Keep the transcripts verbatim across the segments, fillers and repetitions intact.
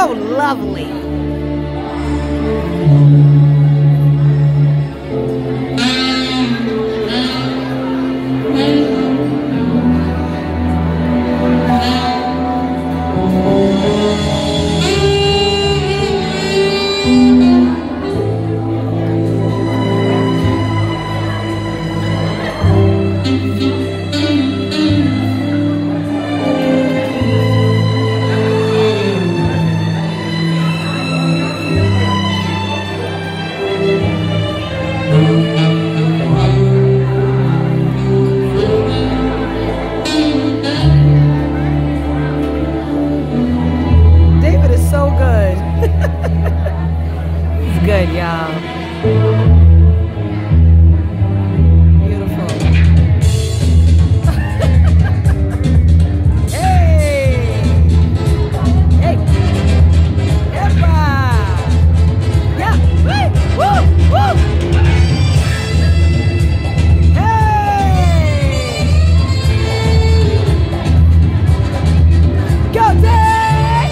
so lovely. Good, y'all. Beautiful. Hey! Hey! Epa! Yeah! Woo! Woo! Woo! Hey! Go, Dave!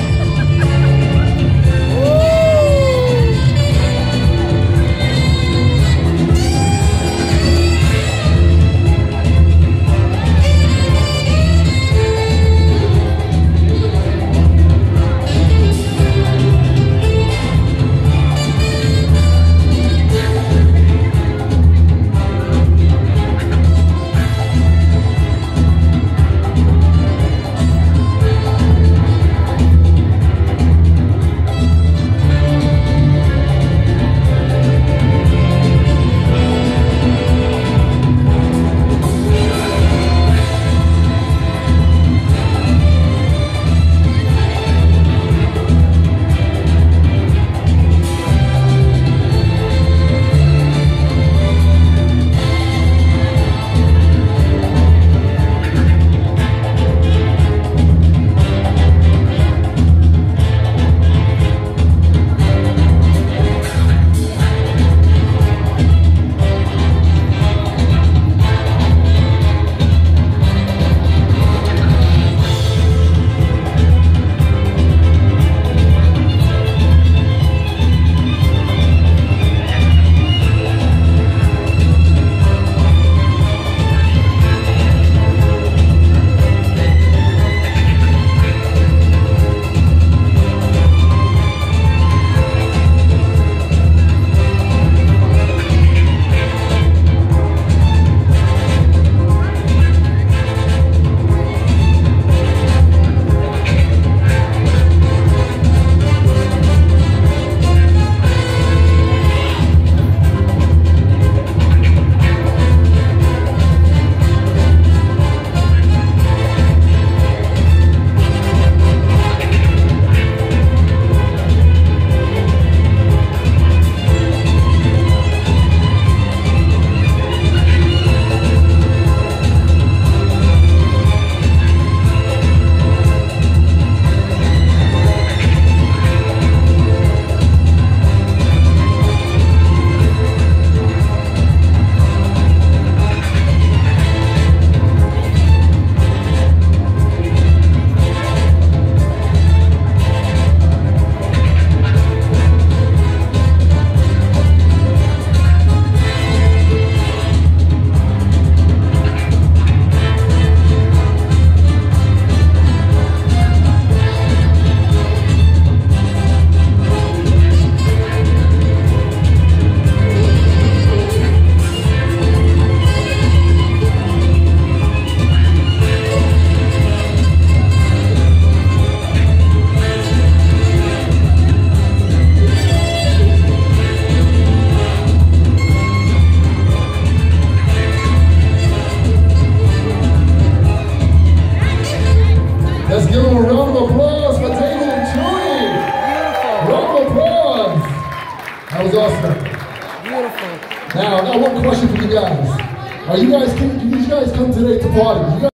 Let's give them a round of applause for David and Judy. Beautiful. Round of applause. That was awesome. Beautiful. Now, now one question for you guys. Are you guys, can, can you guys come today to party? You guys